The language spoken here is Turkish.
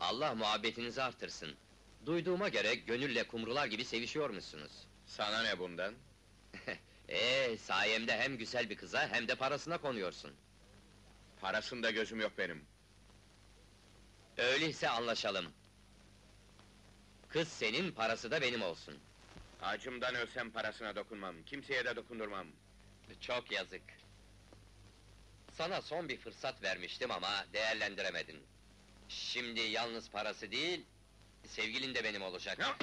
Allah muhabbetinizi artırsın. Duyduğuma göre gönülle kumrular gibi sevişiyormuşsunuz. Sana ne bundan? Sayemde hem güzel bir kıza hem de parasına konuyorsun. Parasında gözüm yok benim. Öyleyse anlaşalım. Kız senin, parası da benim olsun. Acımdan ölsem parasına dokunmam, kimseye de dokundurmam. Çok yazık. Sana son bir fırsat vermiştim ama değerlendiremedin. Şimdi yalnız parası değil, sevgilin de benim olacak. Ya!